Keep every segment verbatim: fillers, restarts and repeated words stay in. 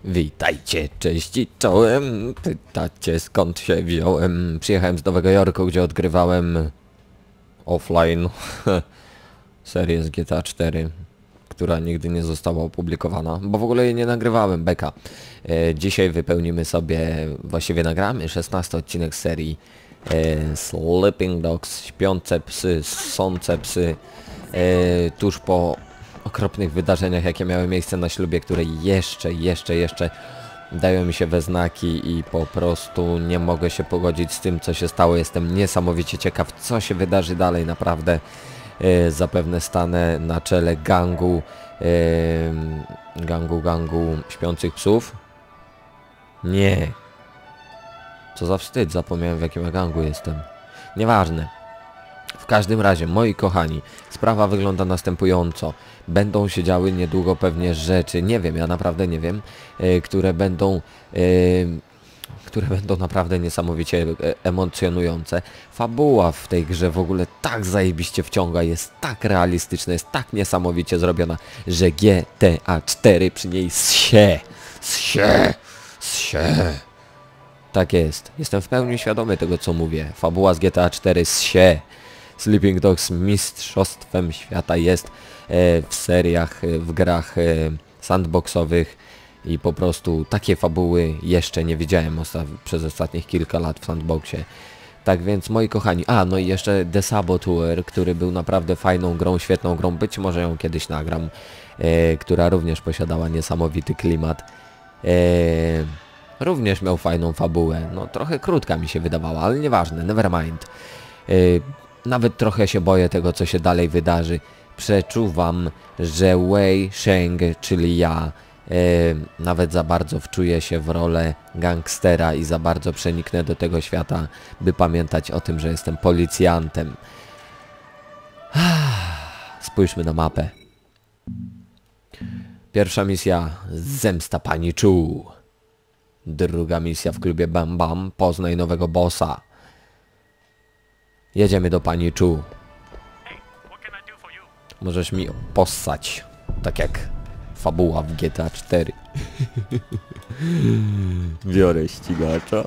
Witajcie, cześć i czołem. Pytacie skąd się wziąłem. Przyjechałem z Nowego Jorku, gdzie odgrywałem offline serię z G T A cztery, która nigdy nie została opublikowana, bo w ogóle jej nie nagrywałem, beka. E, dzisiaj wypełnimy sobie, właściwie nagramy szesnasty odcinek serii e, Sleeping Dogs, śpiące psy, ssące psy, e, tuż po okropnych wydarzeniach, jakie miały miejsce na ślubie, które jeszcze, jeszcze, jeszcze dają mi się we znaki i po prostu nie mogę się pogodzić z tym, co się stało. Jestem niesamowicie ciekaw, co się wydarzy dalej, naprawdę. E, zapewne stanę na czele gangu, e, gangu, gangu śpiących psów. Nie. Co za wstyd, zapomniałem, w jakim ja gangu jestem. Nieważne. W każdym razie, moi kochani, sprawa wygląda następująco. Będą się działy niedługo pewnie rzeczy, nie wiem, ja naprawdę nie wiem, e, które będą... E, które będą naprawdę niesamowicie emocjonujące. Fabuła w tej grze w ogóle tak zajebiście wciąga, jest tak realistyczna, jest tak niesamowicie zrobiona, że G T A cztery przy niej zsie, zsie, zsie. Tak jest, jestem w pełni świadomy tego, co mówię. Fabuła z G T A cztery zsie. Sleeping Dogs mistrzostwem świata jest e, w seriach, e, w grach e, sandboxowych. I po prostu takie fabuły jeszcze nie widziałem osta przez ostatnich kilka lat w sandboxie. Tak więc, moi kochani, a no i jeszcze The Saboteur, który był naprawdę fajną grą, świetną grą, być może ją kiedyś nagram, e, która również posiadała niesamowity klimat. E, również miał fajną fabułę, no trochę krótka mi się wydawała, ale nieważne, nevermind. E, nawet trochę się boję tego, co się dalej wydarzy. Przeczuwam, że Wei Sheng, czyli ja, E, nawet za bardzo wczuję się w rolę gangstera i za bardzo przeniknę do tego świata, by pamiętać o tym, że jestem policjantem. Spójrzmy na mapę. Pierwsza misja, zemsta pani Chu. Druga misja w klubie Bam Bam, poznaj nowego bossa. Jedziemy do pani Chu. Możesz mi possać, tak jak fabuła w G T A cztery. Biorę ścigacza.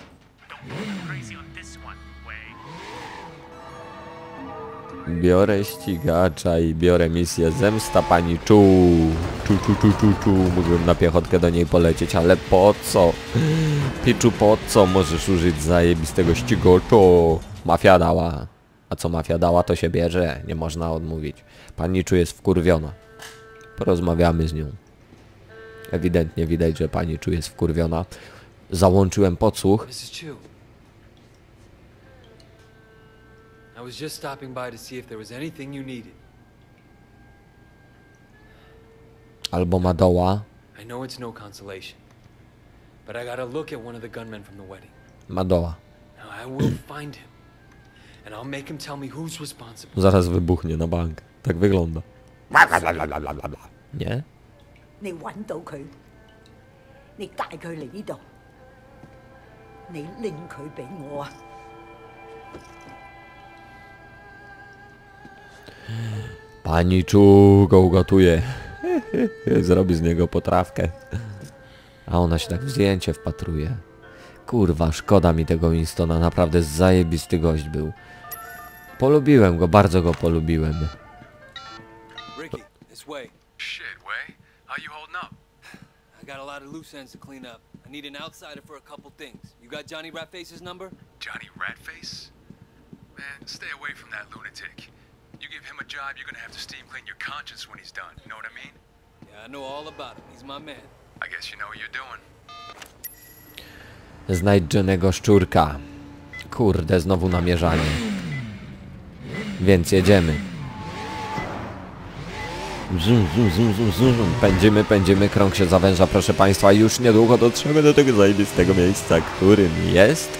Biorę ścigacza i biorę misję zemsta pani Chu. Chu, chu, chu, chu, chu. Mógłbym na piechotkę do niej polecieć, ale po co? Piczu, po co możesz użyć zajebistego ścigacza? Mafia dała. A co mafia dała, to się bierze. Nie można odmówić. Pani Chu jest wkurwiona. Porozmawiamy z nią. Ewidentnie widać, że pani Chu jest wkurwiona. Załączyłem podsłuch. Albo ma doła. Ma doła. Zaraz wybuchnie na bank. Tak wygląda. Nie? Pani Chu go ugotuje. Zrobi z niego potrawkę. A ona się tak w zdjęcie wpatruje. Kurwa, szkoda mi tego Winstona. Naprawdę zajebisty gość był. Polubiłem go, bardzo go polubiłem. Way. Shit, Way. How you holding up? I got a lot of loose ends to clean up. I need an outsider for a couple things. You got Johnny Ratface's number? Johnny Ratface? Man, stay away from that lunatic. You give him a job, you're gonna have to steam clean your conscience when he's done. You know what I mean? Yeah, I know all about him. He's my man. I guess you know what you're doing. Znajdź Johnnego Szczurka. Kurde, znowu namierzanie. Więc jedziemy. Zum, zum, zum, zum, zum. Pędzimy, pędzimy, krąg się zawęża, proszę państwa. Już niedługo dotrzemy do tego zajebistego miejsca, którym jest...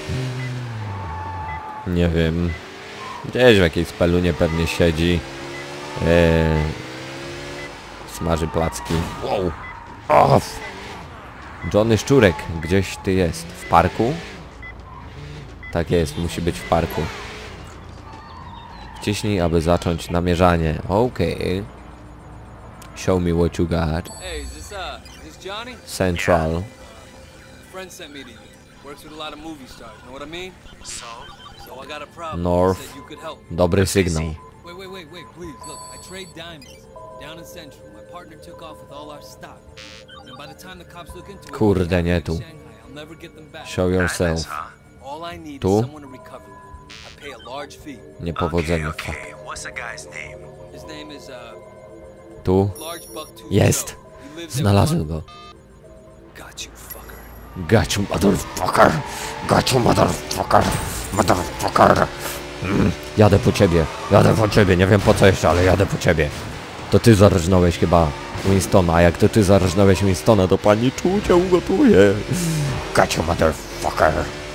Nie wiem. Gdzieś w jakiejś spelunie pewnie siedzi. Eee... Smaży placki. Wow. Off. Johnny Szczurek, gdzieś ty jest. W parku? Tak jest, musi być w parku. Wciśnij, aby zacząć namierzanie. Okej. Okay. Show me what you got. Hey, is this uh, is this Johnny? Central. Friend sent me to you. Works with a lot of movie stars. Know what I mean? So? So I got a problem. North. Said you could help. Dobry sygnał. Wait, wait, wait, wait, please. Look, I trade diamonds. Down in Central. My partner took off with all our stock. And by the time the cops look into it, Kurde, nie tu. I'll never get them back. Show yourself. All I need Tu? is someone to recover them. I pay a large fee. Niepowodzenie, fuck. Okay, what's the guy's name? His name is uh Tu? Large Bucktooth Jest. Joe. He lives Znalazłem go. Got you, fucker. Got you, motherfucker. Got you, motherfucker. Motherfucker. Mm, jadę po ciebie. Jadę po ciebie. Nie wiem po co jeszcze, ale jadę po ciebie. To ty zarżnąłeś chyba Winstona, a jak to ty zarżnąłeś Winstona, to pani czucia ugotuje. Got you, motherfucker.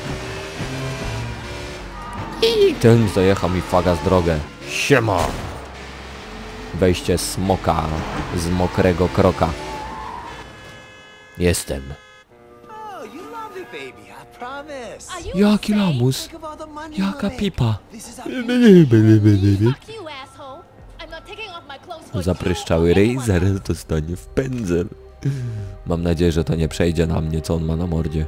I ten zajechał mi faga z drogę. Siema. Wejście smoka z mokrego kroka. Jestem. Oh, you love it, baby. I promise. Are you Jaki insane? lamus. Think of all the money Jaka you'll make. pipa. This is our Fuck you, asshole. I'm not taking off my clothes for Zapryszczały you or ryj, anyone zaraz dostanie w pędzel. Mam nadzieję, że to nie przejdzie na mnie, co on ma na mordzie.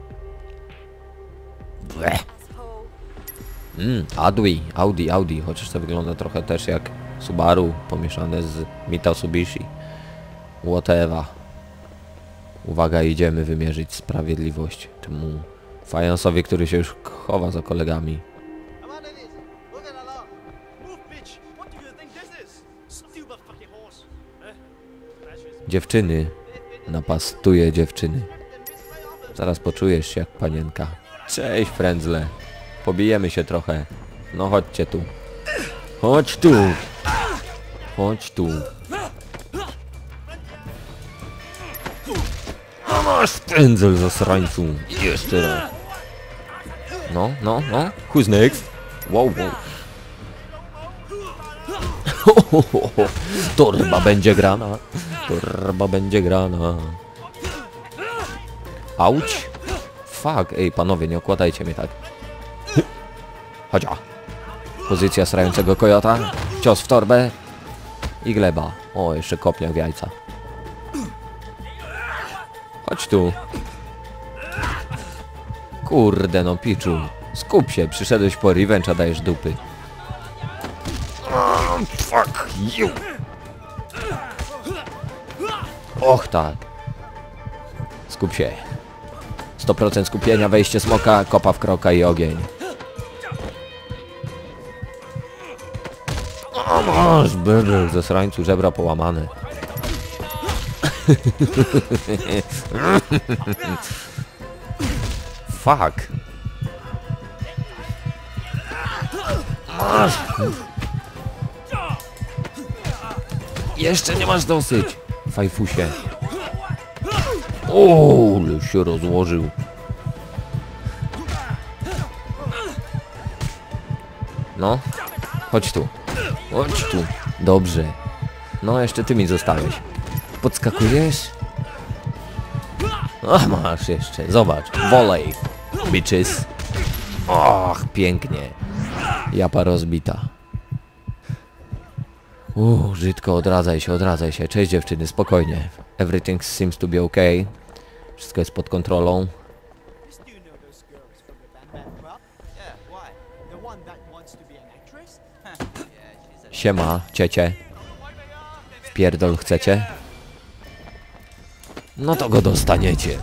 Bleh. asshole. Mm, Audi, Audi, Audi, chociaż to wygląda trochę też jak Subaru pomieszane z Mitsubishi. Whatever. Uwaga, idziemy wymierzyć sprawiedliwość temu fajansowi, który się już chowa za kolegami. I'm out of this. Look at that lot. Move, bitch. What do you think this is? Stupid fucking horse. Eh? Crashes. Dziewczyny. Napastuje dziewczyny. Zaraz poczujesz się jak panienka. Cześć, frędzle. Pobijemy się trochę. No chodźcie tu. Chodź tu. Chodź tu. A masz pędzel, zasrańcu. Jeszcze raz. No, no, no. Who's next? Wow, wow. Torba będzie grana. Torba będzie grana. Auć. Fuck, ej panowie, nie okładajcie mnie tak. Chodź. Pozycja srającego kojota. Cios w torbę. I gleba. O, jeszcze kopnia w jajca. Chodź tu. Kurde no, Piczu. Skup się, przyszedłeś po revenge, a dajesz dupy. Oh, fuck you. Och tak. Skup się. sto procent skupienia, wejście smoka, kopa w kroka i ogień. O, masz bydel, ze srańcu, żebra połamane. Fuck. Masz. Jeszcze nie masz dosyć, fajfusie. O, ale się rozłożył. No, chodź tu. Chodź tu. Dobrze. No, jeszcze ty mi zostałeś. Podskakujesz? A, masz jeszcze. Zobacz. Volley. Bitches. Och, pięknie. Japa rozbita. Uuu, Żydko, odradzaj się, odradzaj się. Cześć dziewczyny, spokojnie. Everything seems to be okay. Wszystko jest pod kontrolą. Do you know those girls from the Bam Bam Club? Yeah, why? The one that wants to be an actress? Yeah, she's a... Siema, ciecie. Wpierdol chcecie? No to go dostaniecie.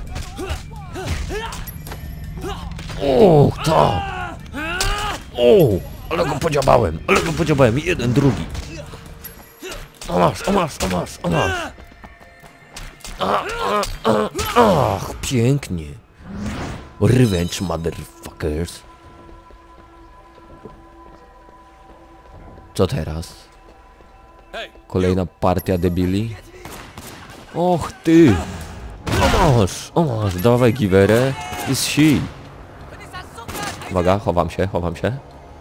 O, tak. O, ale go podziabałem, ale go podziabałem. Jeden, drugi. O masz, o masz, o masz, o masz. A, a, a, ach, pięknie. Revenge, motherfuckers. Co teraz? Kolejna partia debili. Och ty. O masz, o masz, dawaj giwerę i si. Uwaga, chowam się, chowam się.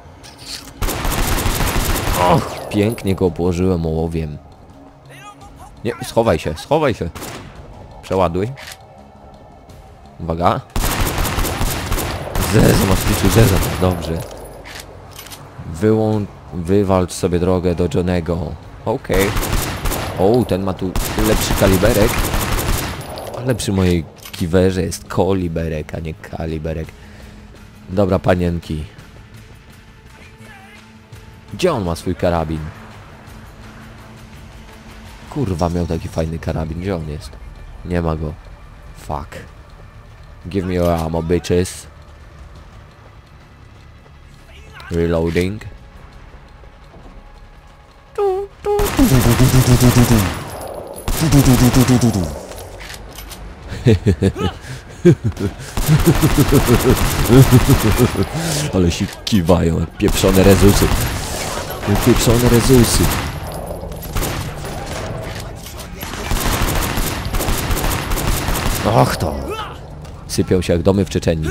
Och, pięknie go położyłem ołowiem. Nie, schowaj się, schowaj się. Przeładuj. Uwaga. Zezę masz liczył, zezę, dobrze. Wyłącz, wywalcz sobie drogę do Johnego. Okej. Okay. O, ten ma tu lepszy kaliberek. Ale przy mojej kiwerze jest koliberek, a nie kaliberek. Dobra, panienki. Gdzie on ma swój karabin? Kurwa, miał taki fajny karabin. Gdzie on jest? Nie ma go. Fuck. Give me your ammo, bitches. Reloading. Ale się kiwają jak pieprzone rezusy. Jak pieprzone rezusy. Och to. Sypią się jak domy w Czeczenii.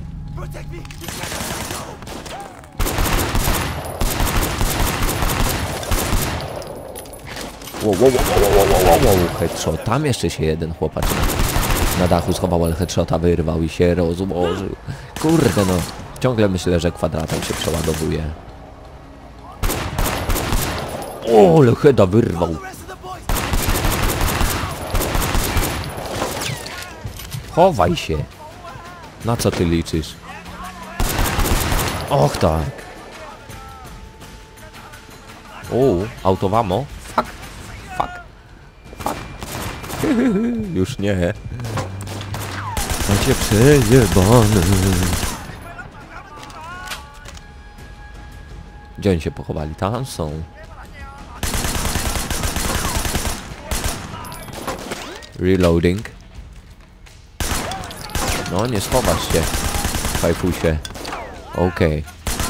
Wow, wow, wow, wow, wow, wow, headshot. Tam jeszcze się jeden chłopak na, na dachu schował, ale headshota wyrwał i się rozłożył. Kurde no. Ciągle myślę, że kwadratem się przeładowuje. O, ale heada wyrwał. Chowaj się. Na co ty liczysz? Och tak. O, autowamo. Fuck. Fuck. Fuck. Już nie. Macie przejebane. Gdzie oni się pochowali? Tam są. Reloading. No, nie schowasz się. Fajfusie. Okej.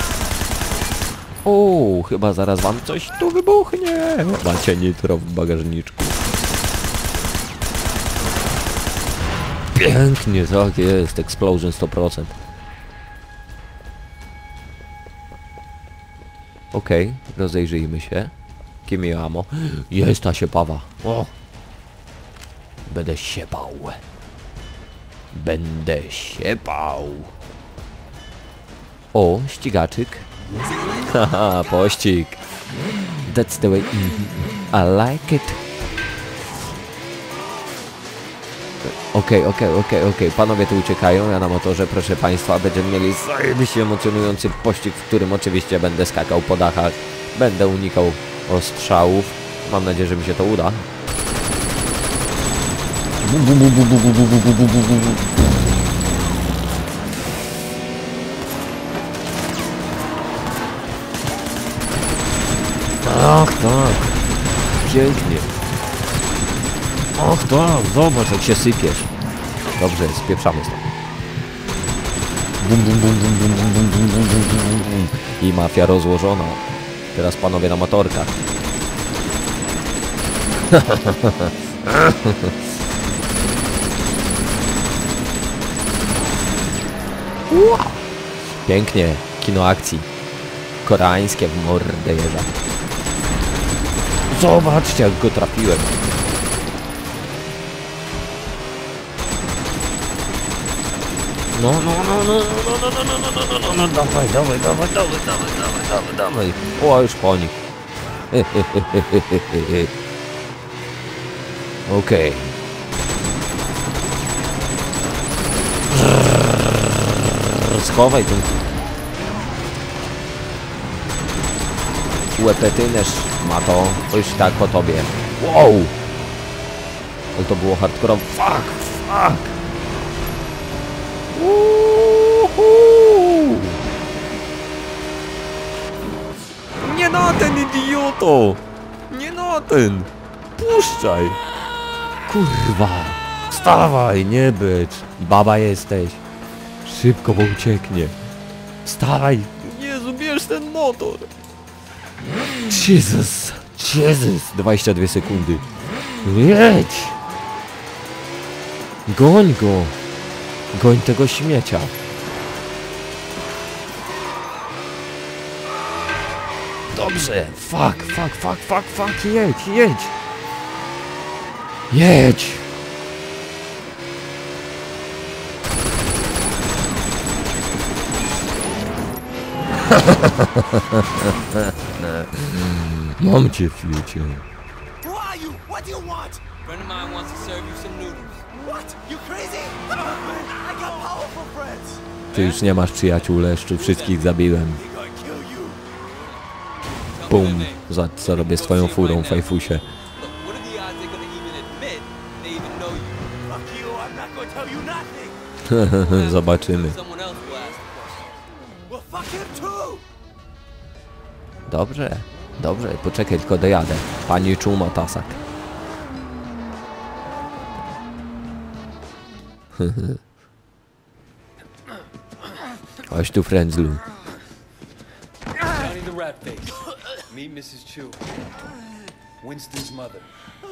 O, chyba zaraz wam coś tu wybuchnie. Macie nitro w bagażniczku. Pięknie, tak jest. Explosion sto procent. Okej, okay, rozejrzyjmy się. Kim je ammo? Jest ta siepawa. O! Będę siepał. Będę siepał. O, ścigaczyk. Haha, pościg. That's the way. I like it. Okej, okej, okej, okej. Panowie tu uciekają. Ja na motorze, proszę państwa, będziemy mieli zajebiście emocjonujący pościg, w którym oczywiście będę skakał po dachach. Będę unikał ostrzałów. Mam nadzieję, że mi się to uda. Ach tak, pięknie. Ach tak, zobacz jak się sypiesz. Dobrze, spieprzamy stąd. Bum, bum, bum, bum, bum, bum, bum, bum, bum, bum, bum. I mafia rozłożona. Teraz panowie na motorkach. Pięknie, kino akcji. Koreańskie w mordę jeża. Zobaczcie jak go trafiłem. No, no, no, no, no, no, no, no, no, no, no, dawaj, dawaj, dawaj, dawaj, dawaj, dawaj, dawaj, dawaj. O, już po nich. Okej. Schowaj ten łepetynesz ma to, to już tak po tobie. Wow! Ale to było hardkorowe. Fuck! Fuck! Uhu! Nie na ten, idioto! Nie na ten! Puszczaj! Kurwa! Wstawaj, nie bycz! Baba jesteś! Szybko, bo ucieknie! Wstawaj! Jezu, bierz ten motor! Jezus! Jezus! dwadzieścia dwie sekundy! Jedź! Goń go! Goń tego śmiecia! Dobrze! Fuck, fuck, fuck, fuck, fuck! Jedź, jedź! Jedź! Mam cię, Fiuciu. Who are you? What do you want? Friend of mine wants to serve you some noodles. What? You crazy? I got powerful friends. Ty już nie masz przyjaciół, Leszczu, wszystkich zabiłem. They gonna kill you. Bum, za co robię z twoją furą, fajfusie. Look, what are the odds they're gonna even admit they even know you? Fuck you, I'm not gonna tell you nothing. Zobaczymy. Someone else will ask the questions. Well, fuck him too. Dobrze, dobrze, poczekaj, tylko dojadę. Pani Czuma Tasak. Chodź tu, Frędzlu. Johnny the Rat Face. Meet missus Chu. Winston's mother.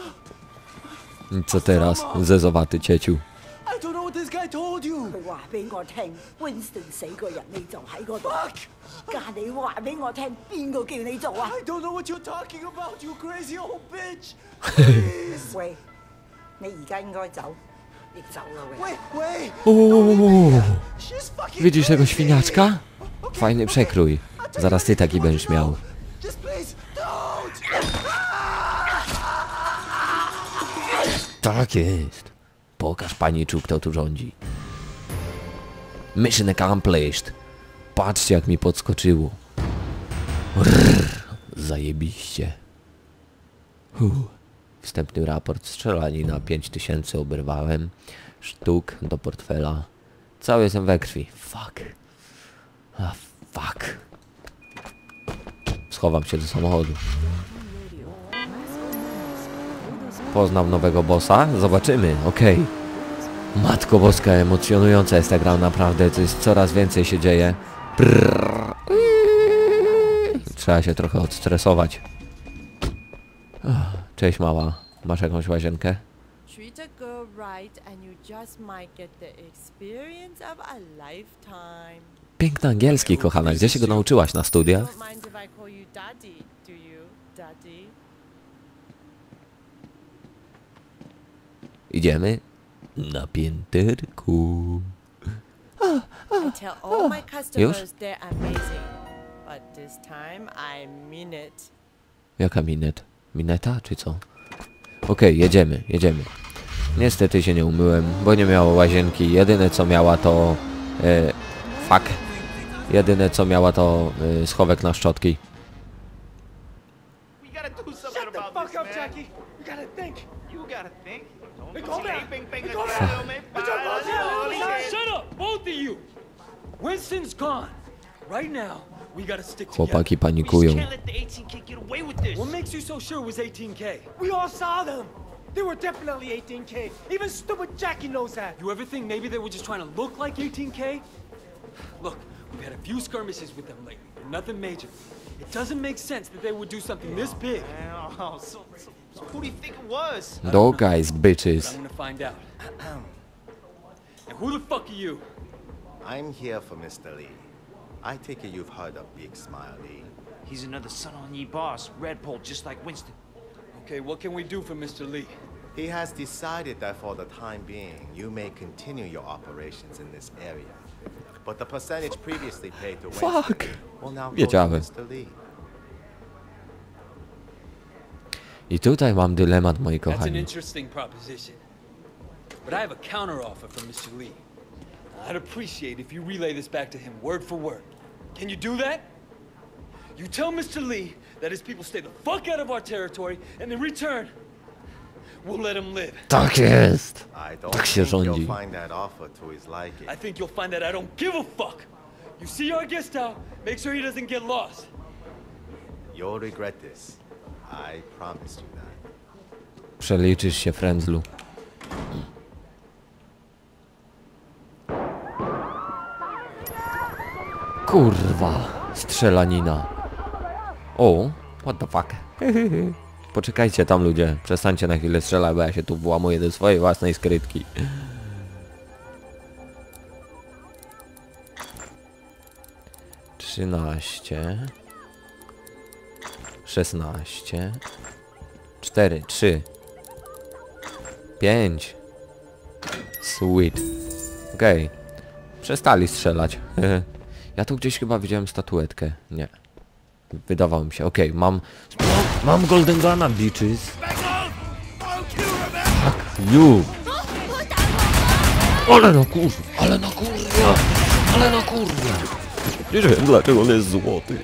I co teraz, zezowaty cieciu? I don't know what this guy told you. 佢話俾我聽，Winston 死嗰日你就喺嗰度。 Fuck. 但係你話俾我聽，邊個叫你做啊？ I don't know what you're talking about, you crazy old bitch. Please. 喂，你而家應該走，你走啦喂。 Wait, wait. Uuu, She's fucking widzisz tego crazy. świniaczka? Okay, Fajny okay. przekrój. I'll tell Zaraz you ty taki what będziesz to do. miał. Just please, don't. Tak jest. Pokaż pani Czu, kto tu rządzi. Mission accomplished. Patrzcie, jak mi podskoczyło. Rrr, zajebiście. Huh. Wstępny raport strzelanina pięć tysięcy oberwałem. Sztuk do portfela. Cały jestem we krwi. Fuck. A fuck. Schowam się do samochodu. Poznał nowego bossa? Zobaczymy, okej. Okay. Matko Boska, emocjonująca jest ta gra, naprawdę, to jest coraz więcej się dzieje. Prrr. Trzeba się trochę odstresować. Cześć mała, masz jakąś łazienkę? Treat a girl right and you just might get the experience of a lifetime. Piękny angielski, kochana, gdzie się go nauczyłaś, na studiach? Don't mind if I call you daddy, do you, daddy? Idziemy na pięterku. I tell all my customers Już? they're amazing, but this time I mean it. Jaka minet? Mineta, czy co? Okej, okay, jedziemy, jedziemy. Niestety się nie umyłem, bo nie miało łazienki. Jedyne co miała to... E, fuck. Jedyne co miała to e, schowek na szczotki. We gotta do something Shut the about fuck this, up, man. Jackie. You gotta think. You gotta think. Don't Hey, put calm your down. bing, bing, Hey, bing, calm bing, down. bing, Hey, bing, John, bing, calm bing, down. bing, Shut up, both of you! Winston's gone. Right now, we gotta stick together. Chłopaki We panikują. just can't let the eighteen K get away with this. What makes you so sure it was eighteen K? We all saw them. They were definitely eighteen K. Even stupid Jackie knows that. You ever think maybe they were just trying to look like eighteen K? Look, we've had a few skirmishes with them lately, but nothing major. It doesn't make sense that they would do something this big. Oh, so, so, so who do you think it was? No guys, But bitches. I'm gonna find out. And who the fuck are you? I'm here for Mister Lee. I take it you've heard of Big Smile Lee. He's another Sun On Yee boss, Red Pole, just like Winston. Okay, what can we do for Mister Lee? He has decided that for the time being, you may continue your operations in this area. But the percentage previously paid to Winston Fuck. will now go to Wiedziałem. Mister Lee. I tutaj mam dylemat, moi That's an kochani. interesting proposition. But I have a counteroffer from Mister Lee. I'd appreciate if you relay this back to him word for word. Can you do that? You tell Mister Lee that his people stay the fuck out of our territory, and in return, we'll let him live. Tak jest! I don't Tak się think you'll rządzi. find that offer to his liking. I think you'll find that I don't give a fuck. You see our guest out, make sure he doesn't get lost. You'll regret this. I promised you that. Przeliczysz się, Frędzlu. Kurwa, strzelanina. O, what the fuck. Poczekajcie tam, ludzie. Przestańcie na chwilę strzelać, bo ja się tu włamuję do swojej własnej skrytki. Trzynaście. Szesnaście. Cztery, trzy. Pięć. Sweet. Okej. Okay. Przestali strzelać. Ja tu gdzieś chyba widziałem statuetkę. Nie. Wydawało mi się. Okej, okay, mam... Mam Golden Guna, bitches. Fuck you! Ale no kurwa, ale no kurwa, ale no kurwa. Nie wiem dlaczego on jest złoty.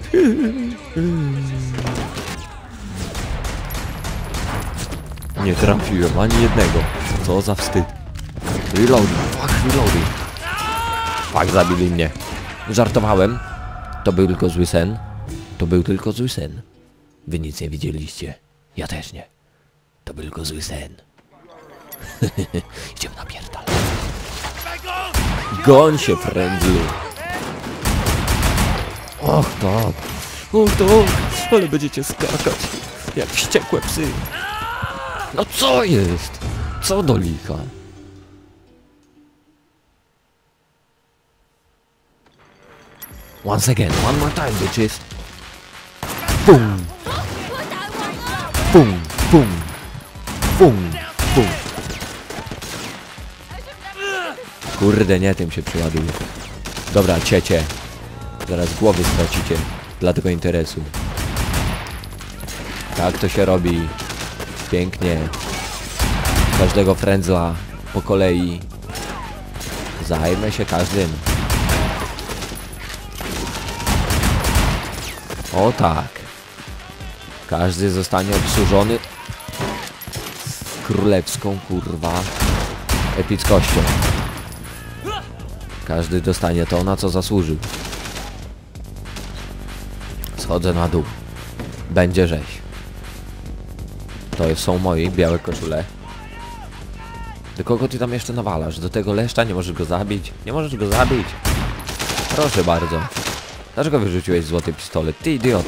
Nie trafiłem ani jednego. Co za wstyd. Reloading, fuck, reloading. Fuck, zabili mnie. Żartowałem. To był tylko zły sen. To był tylko zły sen. Wy nic nie widzieliście. Ja też nie. To był tylko zły sen. Idziemy na pierdal. Goń się, friendly. Och tak. Och tak. Ale będziecie skakać. Jak wściekłe psy. No co jest? Co do licha? Once again, one more time, bitches. Boom. Boom, boom. Boom, boom. Kurde, nie tym się przeładuje. Dobra, ciecie. Zaraz głowy stracicie dla tego interesu. Tak to się robi. Pięknie. Każdego frędzla po kolei. Zajmę się każdym. O tak. Każdy zostanie obsłużony z królewską, kurwa, epickością. Każdy dostanie to, na co zasłużył. Schodzę na dół. Będzie rzeź. To są moi białe koszule. Do kogo ty tam jeszcze nawalasz? Do tego leszcza? Nie możesz go zabić? Nie możesz go zabić? Proszę bardzo. Dlaczego wyrzuciłeś złoty pistolet? Ty idioto.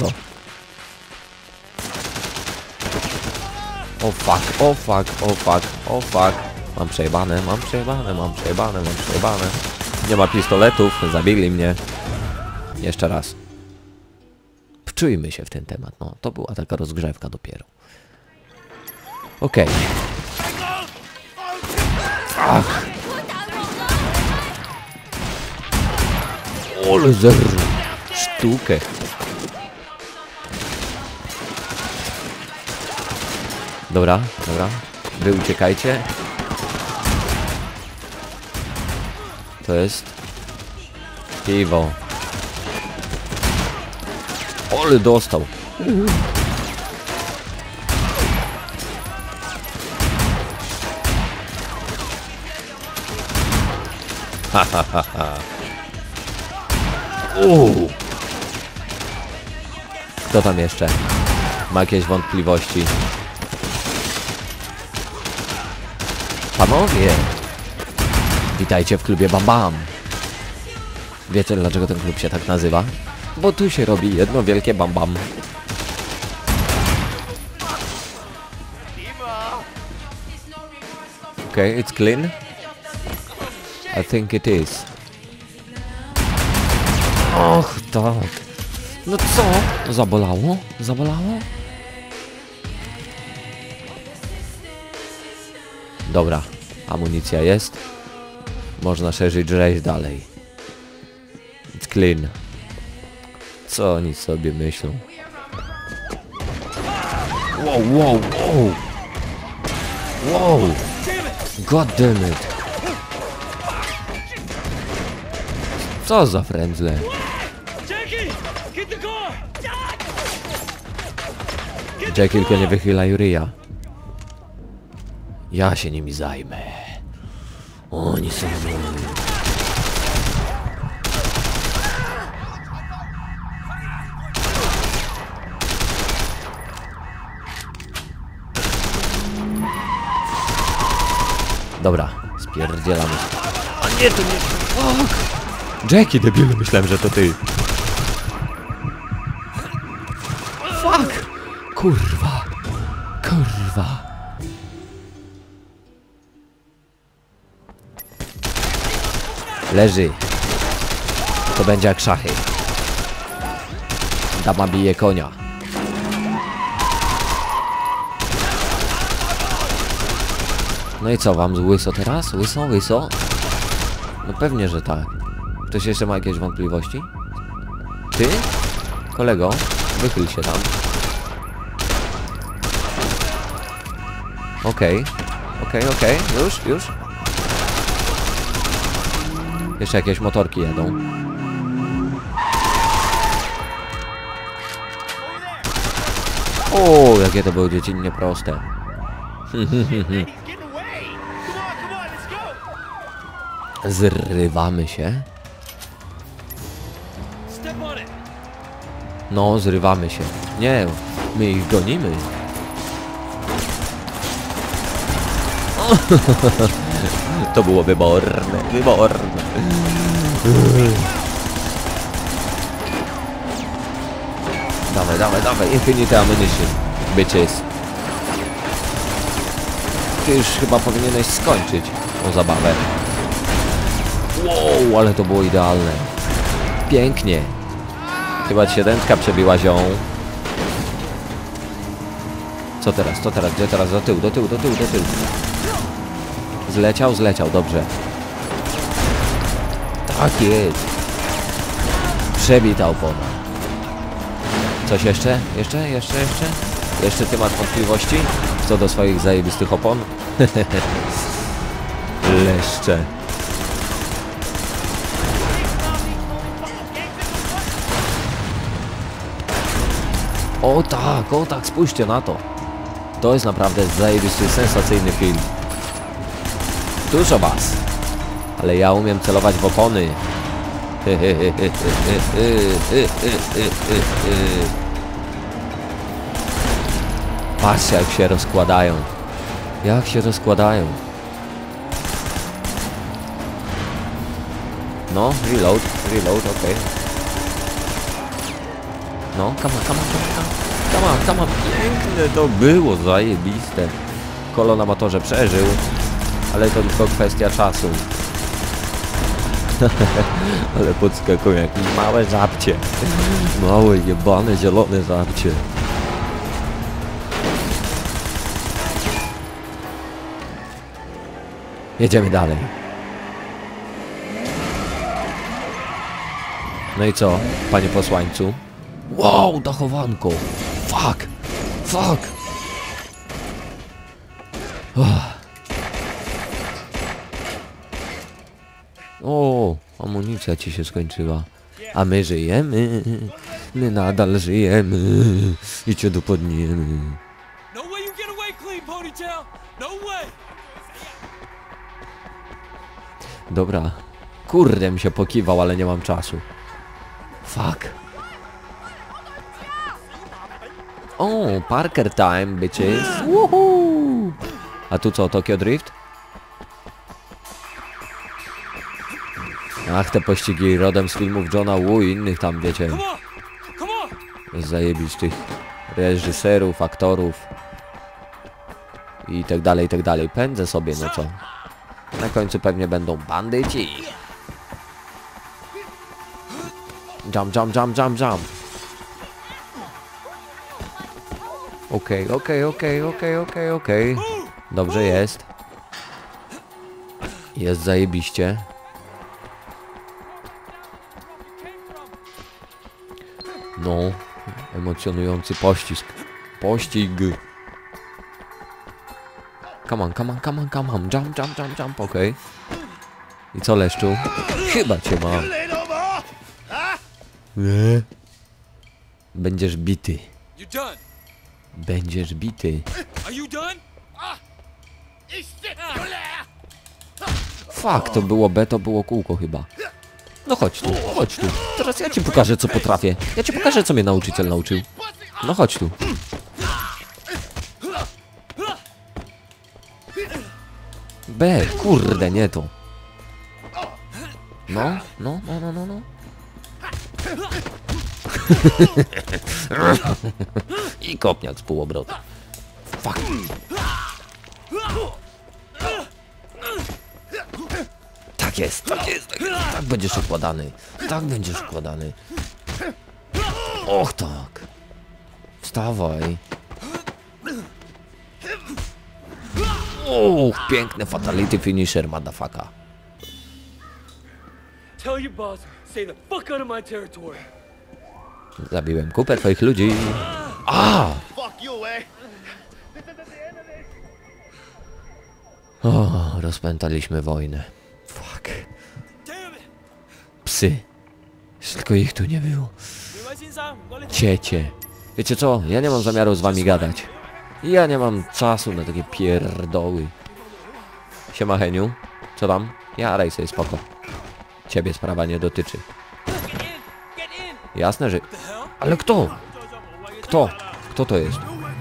O fuck, o fuck, o fuck, o fuck. Mam przejebane, mam przejebane, mam przejebane, mam przejebane. Nie ma pistoletów, zabili mnie. Jeszcze raz. Wczujmy się w ten temat, no. To była taka rozgrzewka dopiero. Okej. Ach. Ole zerru. Sztukę. Dobra, dobra. Wy uciekajcie. To jest piwo. Ole dostał. Ha ha ha ha. Uuu. Kto tam jeszcze ma jakieś wątpliwości? Panowie! Witajcie w klubie Bam Bam. Wiecie dlaczego ten klub się tak nazywa? Bo tu się robi jedno wielkie Bam Bam. Okay, it's clean. I think it is. Och, tak. No co? Zabolało? Zabolało? Dobra, amunicja jest. Można szerzyć rzeź dalej. It's clean. Co oni sobie myślą? Wow, wow, wow! Wow! God damn it! Co za frędzle? Jackie, tylko nie wychylaj ryja. Ja się nimi zajmę. Oni są... Dobra, spierdzielamy. A nie, to nie... Fuck! Jackie, debilu, myślałem, że to ty. Fuck! Kurwa. Kurwa. Leży. To będzie jak szachy. Dama bije konia. No i co, wam łyso teraz? Łyso, łyso? No pewnie, że tak. Ktoś jeszcze ma jakieś wątpliwości? Ty? Kolego, wychyl się tam. Okej. Okay. Okej, okay, okej. Okay. Już, już. Jeszcze jakieś motorki jadą. O, jakie to były dziecinnie proste. Zrywamy się. No, zrywamy się. Nie, my ich gonimy. To było wyborne, wyborne. Dawaj, dawaj, dawaj, infinite ammunition, bitches. Ty już chyba powinieneś skończyć tą zabawę. Wow, ale to było idealne. Pięknie. Chyba siedemka przebiła zią. Co teraz, co teraz, gdzie teraz? Do tyłu, do tyłu, do tyłu, do tyłu. Zleciał, zleciał, dobrze. Tak jest. Przebita opona. Coś jeszcze? Jeszcze? Jeszcze? Jeszcze? Jeszcze ty masz wątpliwości co do swoich zajebistych opon? Leszcze. O tak, o tak, spójrzcie na to. To jest naprawdę zajebisty, sensacyjny film. Dużo was. Ale ja umiem celować w opony. Patrzcie jak się rozkładają. Jak się rozkładają. No, reload, reload, okej. Okay. No, come on, come on, come on, come on, come on, piękne to było, zajebiste. Kolo na motorze przeżył, ale to tylko kwestia czasu. Ale podskakują jak małe żabcie. Małe, jebane, zielone żabcie. Jedziemy dalej. No i co, panie posłańcu? Wow, dachowanko. Fuck. Fuck. Oh. O, amunicja ci się skończyła. A my żyjemy. My nadal żyjemy. I cię dopodniemy. No way you get away clean, Ponytail. No way. Dobra. Kurde mi się pokiwał, ale nie mam czasu. Fuck. O, Parker time, bitches. Woohoo. A tu co, Tokyo Drift? Ach, te pościgi rodem z filmów Johna Woo i innych tam, wiecie, zajebistych reżyserów, aktorów i tak dalej, i tak dalej. Pędzę sobie, no co. Na końcu pewnie będą bandyci. Jump, jump, jump, jump, jump. Okej, okej, okej, okej, okej, okej. Dobrze jest. Jest zajebiście. No, emocjonujący pościg. Pościg. Come on, come on, come on, come on. Jump, jump, jump, jump, okej. I co, Leszczu? Chyba cię mam. Nie. Będziesz bity. Będziesz bity. Fuck, to było B, to było kółko chyba. No chodź tu, chodź tu. Teraz ja ci pokażę, co potrafię. Ja ci pokażę, co mnie nauczyciel nauczył. No chodź tu. B, kurde, nie to. No, no, no, no, no, no. I kopniak z półobrotu. Fuck. Tak jest, tak jest, tak jest. Tak będziesz układany. Tak będziesz układany. Och tak. Wstawaj. Och, piękne fatality finisher, motherfucker. Tell your boss, stay the fuck out of my territory. Zabiłem kupę twoich ludzi. A! O, rozpętaliśmy wojnę. Fuck. psy. Tylko ich tu nie było. Ciecie. Wiecie co? Ja nie mam zamiaru z wami gadać. Ja nie mam czasu na takie pierdoły. Siema Heniu. Co tam? Jaraj sobie spoko. Ciebie sprawa nie dotyczy. Jasne, że... Ale kto? Kto? Kto to jest?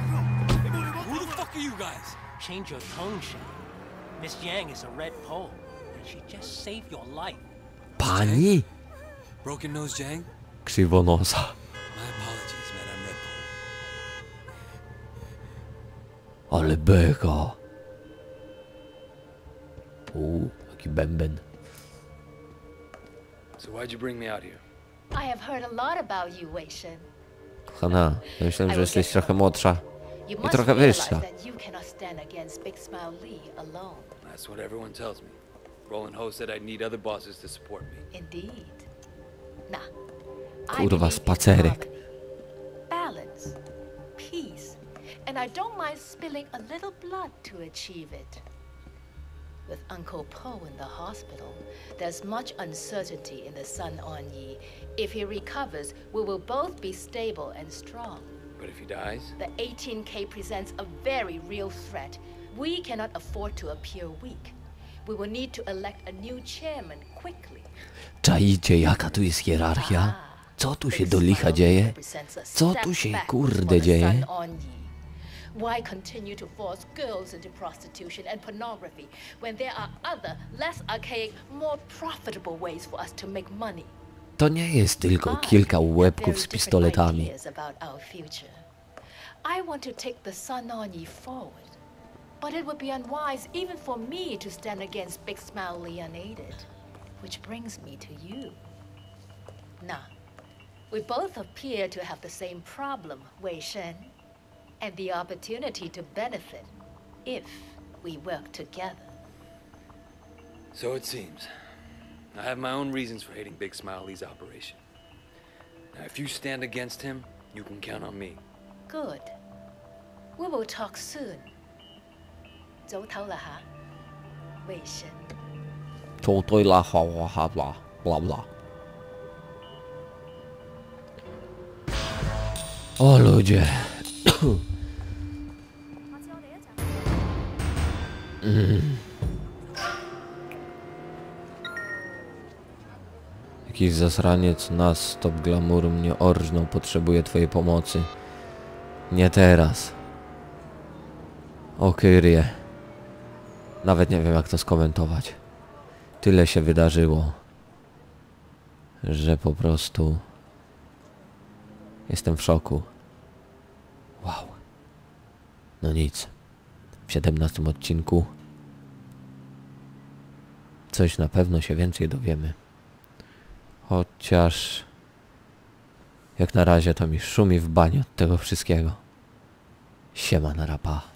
Change your tone, Shen. Miss Yang is a red pole, and she just saved your life. Pani? Broken nose Jang? Krzywonosa. My apologies, Madame Red Pole. Ale beka. Uuu, jaki bęben. So why'd you bring me out here? I have heard a lot about you, Wei Shen. Kochana, myślę, że jesteś trochę młodsza. You I must trochę realize wyższa. that you cannot stand against Big Smile Lee alone. That's what everyone tells me. Roland Ho said I'd need other bosses to support me. Indeed. Nah. I Kurwa, believe in spacerek. harmony, balance, peace, and I don't mind spilling a little blood to achieve it. With Uncle Po in the hospital, there's much uncertainty in the Sun On Yi. If he recovers, we will both be stable and strong. But if he dies? The eighteen K presents a very real threat. We cannot afford to appear weak. We will need to elect a new chairman quickly. Czaicie, jaka tu jest hierarchia? Co tu się do licha dzieje? Co tu się kurde dzieje? Why continue to force girls into prostitution and pornography when there are other, less archaic, more profitable ways for us to make money? To nie jest tylko kilka łebków z pistoletami. I want to take the Sun On Yi forward, but it would be unwise even for me to stand against Big Smile Lee unaided, which brings me to you. Now, we both appear to have the same problem, Wei Shen, and the opportunity to benefit if we work together. So it seems. I have my own reasons for hating Big Smile Lee's operation. Now, if you stand against him, you can count on me. Good. We will talk soon. 走头了哈，魏生。 走对了，好啊，好啦，bla bla. O ludzie. mm. Jakiś zasraniec nas stop glamour mnie orżnął, potrzebuje twojej pomocy. Nie teraz. O Kyrie. Nawet nie wiem jak to skomentować. Tyle się wydarzyło, że po prostu jestem w szoku. Wow. No nic. W siedemnastym odcinku coś na pewno się więcej dowiemy. Chociaż jak na razie to mi szumi w bani od tego wszystkiego. Siema na rapa.